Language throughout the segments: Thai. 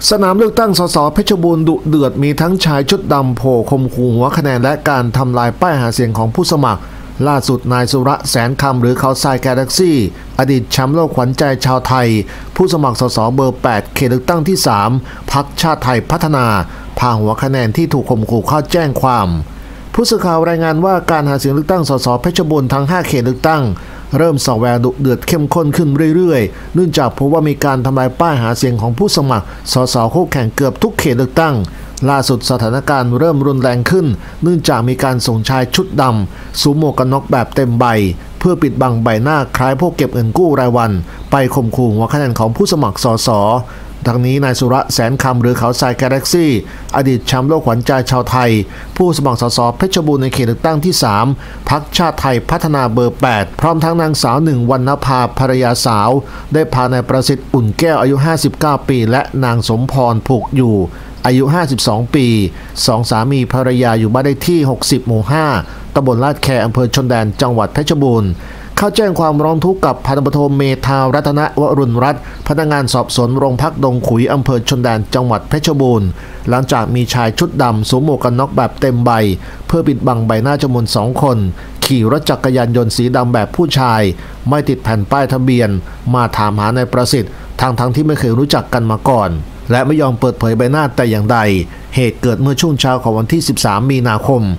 สนามเลือกตั้งสสเพชรบูรณ์ดุเดือดมีทั้งชายชุดดำโผล่ข่มขู่หัวคะแนนและการทำลายป้ายหาเสียงของผู้สมัครล่าสุดนายสุระแสนคำหรือเขาทรายกาแล็กซี่อดีตแชมป์โลกขวัญใจชาวไทยผู้สมัครสสเบอร์ 8 เขตเลือกตั้งที่ 3 พรรคชาติไทยพัฒนาพาหัวคะแนนที่ถูกข่มขู่เข้าแจ้งความผู้สื่อข่าวรายงานว่าการหาเสียงเลือกตั้งสสเพชรบูรณ์ทั้ง 5 เขตเลือกตั้งเริ่มส่อแววดุเดือดเข้มข้นขึ้นเรื่อยๆเนื่องจากพบว่ามีการทำลายป้ายหาเสียงของผู้สมัครสสคู่แข่งเกือบทุกเขตเลือกตั้งล่าสุดสถานการณ์เริ่มรุนแรงขึ้นเนื่องจากมีการส่งชายชุดดำสวมหมวกกันน็อกแบบเต็มใบเพื่อปิดบังใบหน้าคล้ายพวกเก็บเงินกู้รายวันไปข่มขู่หัวคะแนนของผู้สมัครสสดังนี้นายสุระแสนคำหรือเขาทรายกาแล็กซี่อดีตแชมป์โลกขวัญใจชาวไทยผู้สมัครสสเพชรบูรณ์ในเขตเลือกตั้งที่ 3 พรรคชาติไทยพัฒนาเบอร์ 8 พร้อมทั้งนางสาวหนึ่งวรรณภาภรรยาสาวได้พานายประสิทธิ์อุ่นแก้วอายุ 59 ปีและนางสมพรผูกอยู่อายุ 52 ปีสองสามีภรรยาอยู่บ้านเลขที่ 60 หมู่ 5 ตำบลลาดแคอำเภอชนแดนจังหวัดเพชรบูรณ์เข้าแจ้งความร้องทุกข์กับพันตำรวจโทเมธารัตนวรุณรัตน์พนักงานสอบสวนโรงพักดงขุยอำเภอชนแดนจังหวัดเพชรบูรณ์หลังจากมีชายชุดดำสวมหมวกกันน็อกแบบเต็มใบเพื่อปิดบังใบหน้าจำนวน2 คนขี่รถจักรยานยนต์สีดำแบบผู้ชายไม่ติดแผ่นป้ายทะเบียนมาถามหานายประสิทธิ์ทั้งที่ไม่เคยรู้จักกันมาก่อนและไม่ยอมเปิดเผยใบหน้าแต่อย่างใดเหตุเกิดเมื่อช่วงเช้าของวันที่ 13 มีนาคม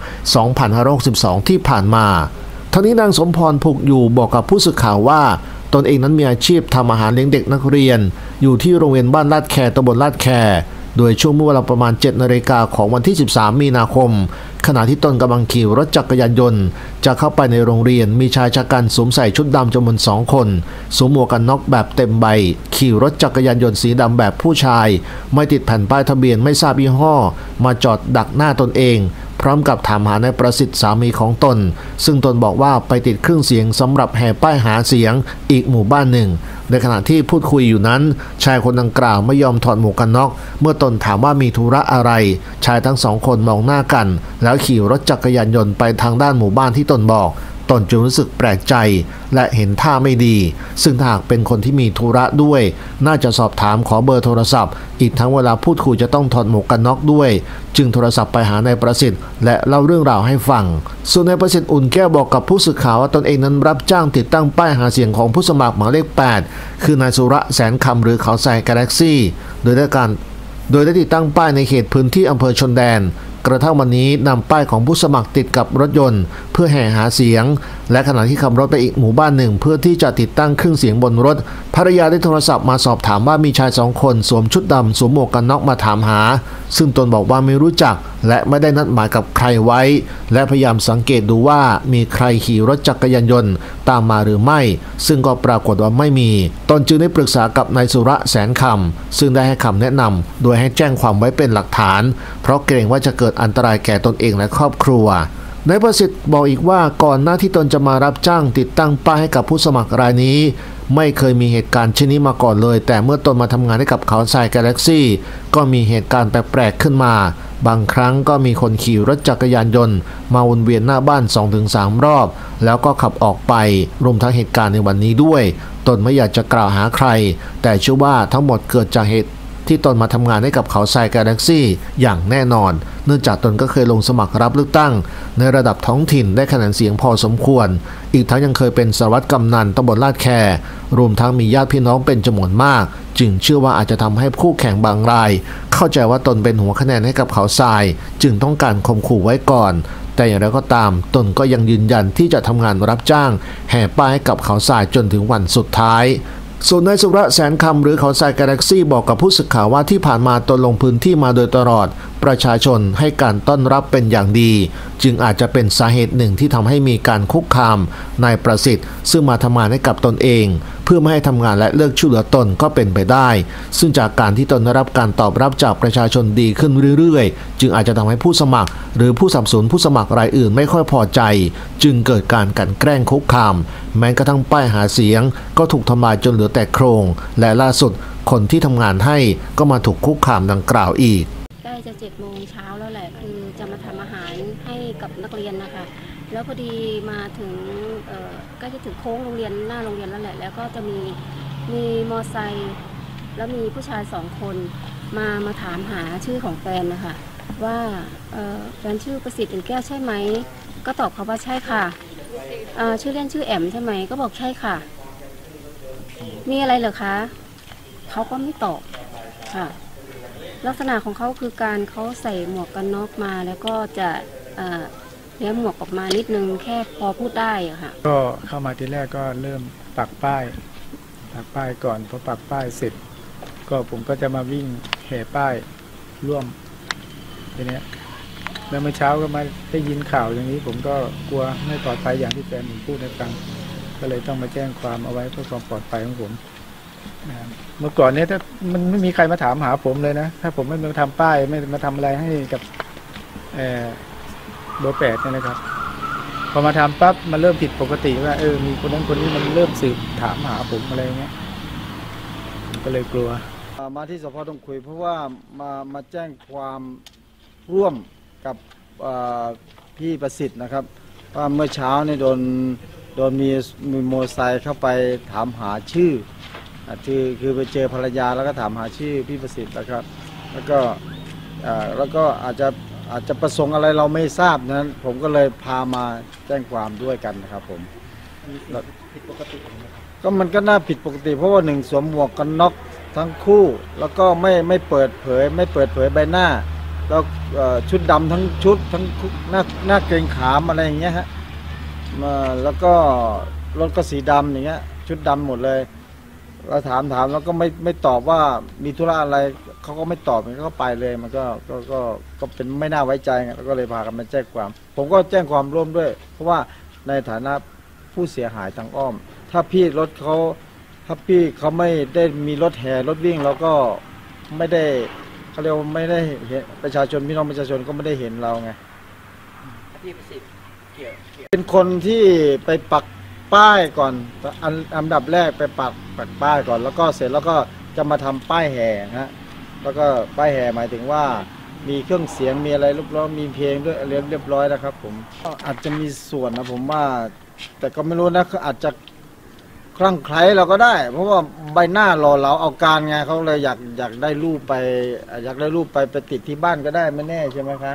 2562 ที่ผ่านมาทั้งนี้นางสมพรผูกอยู่บอกกับผู้สื่อข่าวว่าตนเองนั้นมีอาชีพทำอาหารเลี้ยงเด็กนักเรียนอยู่ที่โรงเรียนบ้านลาดแคตำบลลาดแคโดยช่วงเมื่อเวลาประมาณ 7 นาฬิกาของวันที่ 13 มีนาคมขณะที่ตนกำลังขี่รถจักรยานยนต์จะเข้าไปในโรงเรียนมีชายชะกันสวมใส่ชุดดำจำนวน2 คนสวมหมวกกันน็อกแบบเต็มใบขี่รถจักรยานยนต์สีดำแบบผู้ชายไม่ติดแผ่นป้ายทะเบียนไม่ทราบยี่ห้อมาจอดดักหน้าตนเองพร้อมกับถามหานายประสิทธิ์สามีของตนซึ่งตนบอกว่าไปติดเครื่องเสียงสำหรับแห่ป้ายหาเสียงอีกหมู่บ้านหนึ่งในขณะที่พูดคุยอยู่นั้นชายคนดังกล่าวไม่ยอมถอดหมวกกันน็อกเมื่อตนถามว่ามีธุระอะไรชายทั้ง2 คนมองหน้ากันแล้วขี่รถจักรยานยนต์ไปทางด้านหมู่บ้านที่ตนบอกตนจึงรู้สึกแปลกใจและเห็นท่าไม่ดีซึ่งหากเป็นคนที่มีธุระด้วยน่าจะสอบถามขอเบอร์โทรศัพท์อีกทั้งเวลาพูดคุยจะต้องถอดหมวกกันน็อกด้วยจึงโทรศัพท์ไปหานายประสิทธิ์และเล่าเรื่องราวให้ฟังส่วนนายประสิทธิ์อุ่นแก้วบอกกับผู้สื่อข่าวว่าตนเองนั้นรับจ้างติดตั้งป้ายหาเสียงของผู้สมัครหมายเลข 8 คือนายสุระแสนคำหรือเขาทรายกาแล็กซี่โดยได้ติดตั้งป้ายในเขตพื้นที่อำเภอชนแดนกระทั่งวันนี้นำป้ายของผู้สมัครติดกับรถยนต์เพื่อแห่หาเสียงและขณะที่ขับรถไปอีกหมู่บ้านหนึ่งเพื่อที่จะติดตั้งเครื่องเสียงบนรถภรรยาได้โทรศัพท์มาสอบถามว่ามีชาย2 คนสวมชุดดำสวมหมวกกันน็อกมาถามหาซึ่งตนบอกว่าไม่รู้จักและไม่ได้นัดหมายกับใครไว้และพยายามสังเกตดูว่ามีใครขี่รถจักรยานยนต์ตามมาหรือไม่ซึ่งก็ปรากฏว่าไม่มีตนจึงได้ปรึกษากับนายสุระแสนคำซึ่งได้ให้คำแนะนำโดยให้แจ้งความไว้เป็นหลักฐานเพราะเกรงว่าจะเกิดอันตรายแก่ตนเองและครอบครัวนายประสิทธิ์บอกอีกว่าก่อนหน้าที่ตนจะมารับจ้างติดตั้งป้ายให้กับผู้สมัครรายนี้ไม่เคยมีเหตุการณ์เช่นนี้มาก่อนเลยแต่เมื่อตนมาทำงานให้กับเขาทรายกาแล็กซี่ก็มีเหตุการณ์แปลกๆขึ้นมาบางครั้งก็มีคนขี่รถจักรยานยนต์มาวนเวียนหน้าบ้าน 2-3 รอบแล้วก็ขับออกไปรวมทั้งเหตุการณ์ในวันนี้ด้วยตนไม่อยากจะกล่าวหาใครแต่เชื่อว่าทั้งหมดเกิดจากเหตุที่ตนมาทำงานให้กับเขาทรายกาแล็กซี่อย่างแน่นอนเนื่องจากตนก็เคยลงสมัครรับเลือกตั้งในระดับท้องถิ่นได้คะแนนเสียงพอสมควรอีกทั้งยังเคยเป็นสารวัตรกำนันตำบลลาดแครวมทั้งมีญาติพี่น้องเป็นจำนวนมากจึงเชื่อว่าอาจจะทำให้คู่แข่งบางรายเข้าใจว่าตนเป็นหัวคะแนนให้กับเขาทรายจึงต้องการข่มขู่ไว้ก่อนแต่อย่างไรก็ตามตนก็ยังยืนยันที่จะทำงานรับจ้างแห่ป้ายให้กับเขาทรายจนถึงวันสุดท้ายส่วนนายสุระแสนคำหรือเขาทรายกาแล็กซี่บอกกับผู้สื่อข่าวว่าที่ผ่านมาตนลงพื้นที่มาโดยตลอดประชาชนให้การต้อนรับเป็นอย่างดีจึงอาจจะเป็นสาเหตุหนึ่งที่ทำให้มีการคุกคามนายประสิทธิ์ซึ่งมาทำงานให้กับตนเองเพื่อไม่ให้ทำงานและเลิกช่วยเหลือตนก็เป็นไปได้ซึ่งจากการที่ตนได้รับการตอบรับจากประชาชนดีขึ้นเรื่อยๆจึงอาจจะทำให้ผู้สมัครหรือผู้สนับสนุนผู้สมัครรายอื่นไม่ค่อยพอใจจึงเกิดการกลั่นแกล้งคุกคามแม้กระทั่งป้ายหาเสียงก็ถูกทำลายจนเหลือแต่โครงและล่าสุดคนที่ทำงานให้ก็มาถูกคุกคามดังกล่าวอีกใกล้จะ7 โมงเช้าแล้วแหละคือจะมาทำอาหารให้กับนักเรียนนะคะแล้วพอดีมาถึงใกล้จะถึงโค้งโรงเรียนหน้าโรงเรียนแล้วแหละแล้วก็จะมีมอไซค์แล้วมีผู้ชาย2 คนมาถามหาชื่อของแฟนนะคะว่าแฟนชื่อประสิทธิ์อินแก้วใช่ไหมก็ตอบเขาว่าใช่ค่ะชื่อเล่นชื่อแอมใช่ไหมก็บอกใช่ค่ะมีอะไรเหรอคะเขาก็ไม่ตอบค่ะลักษณะของเขาคือการเขาใส่หมวกกันน็อกมาแล้วก็จะเลี้ยงหมวกออกมานิดนึงแค่พอพูดได้อะค่ะก็เข้ามาทีแรกก็เริ่มปักป้ายก่อนพอปักป้ายเสร็จก็ผมก็จะมาวิ่งแห่ป้ายร่วมทีนี้แล้วเมื่อเช้าก็มาได้ยินข่าวอย่างนี้ผมก็กลัวไม่ปลอดภัยอย่างที่แฟนผมพูดให้ฟังก็เลยต้องมาแจ้งความเอาไว้เพื่อความปลอดภัยของผมเมื่อก่อนนี้ถ้ามันไม่มีใครมาถามหาผมเลยนะถ้าผมไม่มาทำป้ายไม่มาทำอะไรให้กับเบอร์ 8เนี่ยนะครับพอมาทำปั๊บมันเริ่มผิดปกติว่ามีคนนั้นคนนี้มันเริ่มสืบถามหาผมอะไรเงี้ยผมก็เลยกลัวมาที่สพต้องคุยเพราะว่ามาแจ้งความร่วมกับพี่ประสิทธิ์นะครับว่าเมื่อเช้าเนี่ยโดนมีโมอไซค์เข้าไปถามหาชื่อคือไปเจอภรรยาแล้วก็ถามหาชื่อพี่ประสิทธิ์นะครับแล้วก็อาจจะประสงค์อะไรเราไม่ทราบนั้นผมก็เลยพามาแจ้งความด้วยกันนะครับผมผิดปกติก็มันก็น่าผิดปกติเพราะว่า1สวมหมวกกันน็อกทั้งคู่แล้วก็ไม่เปิดเผยใบหน้าแล้วชุดดำทั้งชุดทั้งหน้าเกรงขามอะไรอย่างเงี้ยฮะแล้วก็รถก็สีดำอย่างเงี้ยชุดดำหมดเลยเราถามแล้วก็ไม่ตอบว่ามีธุระอะไรเขาก็ไม่ตอบมันก็ไปเลยมันก็เป็นไม่น่าไว้ใจแล้วก็เลยพากันมาแจ้งความผมก็แจ้งความร่วมด้วยเพราะว่าในฐานะผู้เสียหายทางอ้อมถ้าพี่เขาไม่ได้มีรถแห่รถวิ่งแล้วก็ไม่ได้เขาเรียกว่าไม่ได้เห็นประชาชนพี่น้องประชาชนก็ไม่ได้เห็นเราไงพี่ประสิทธิ์เป็นคนที่ไปปักป้ายก่อนอันดับแรกไปปักป้ายก่อนแล้วก็เสร็จแล้วก็จะมาทำป้ายแห่ฮะแล้วก็ป้ายแห่หมายถึงว่ามีเครื่องเสียงมีอะไรรูปล้อมีเพลงด้วยเรียบร้อยนะครับผมอาจจะมีส่วนนะผมว่าแต่ก็ไม่รู้นะอาจจะคลั่งไคล้เราก็ได้เพราะว่าใบหน้าหล่อเหลาเอาการไงเขาเลยอยากได้รูปไปติดที่บ้านก็ได้ไม่แน่ใช่ไหมคะ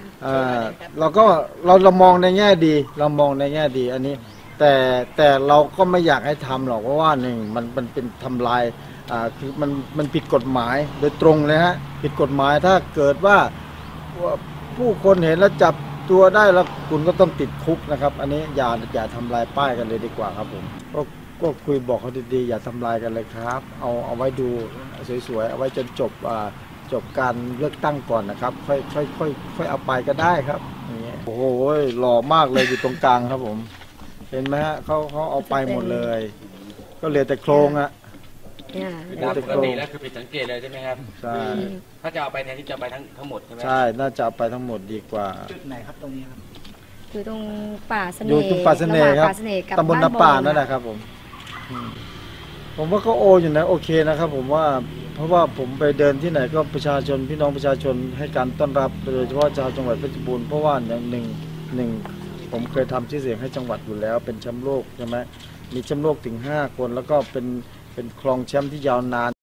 เรามองในแง่ดีอันนี้แต่เราก็ไม่อยากให้ทำหรอกเพราะว่ามันเป็นทำลายคือมันผิดกฎหมายโดยตรงเลยฮะผิดกฎหมายถ้าเกิดว่าผู้คนเห็นแล้วจับตัวได้แล้วคุณก็ต้องติดคุกนะครับอันนี้อย่าทำลายป้ายกันเลยดีกว่าครับผมก็คุยบอกเขาดีๆอย่าทำลายกันเลยครับเอาไว้ดูสวยๆเอาไว้จนจบการเลือกตั้งก่อนนะครับค่อยเอาไปก็ได้ครับอย่างเงี้ยโอ้โหหล่อมากเลยอยู่ตรงกลางครับผมเห็นไหมฮะเขาเอาไปหมดเลยก็เหลือแต่โครงอะตามปกติแล้วคือผิดสังเกตเลยใช่ไหมครับใช่ถ้าจะเอาไปแทนที่จะเอาไปทั้งหมดใช่ไหมใช่น่าจะเอาไปทั้งหมดดีกว่าจุดไหนครับตรงนี้ครับอยู่ตรงป่าเสน่ห์อยู่ตรงป่าเสน่ห์ครับตำบลนาป่านั่นแหละครับผมว่าก็อยู่นะโอเคนะครับผมว่าเพราะว่าผมไปเดินที่ไหนก็ประชาชนพี่น้องประชาชนให้การต้อนรับโดยเฉพาะชาวจังหวัดเพชรบูรณ์เพราะว่าอย่างหนึ่งผมเคยทำชื่อเสียงให้จังหวัดอยู่แล้วเป็นแชมป์โลกใช่ไหมมีแชมป์โลกถึง5 คนแล้วก็เป็นครองแชมป์ที่ยาวนาน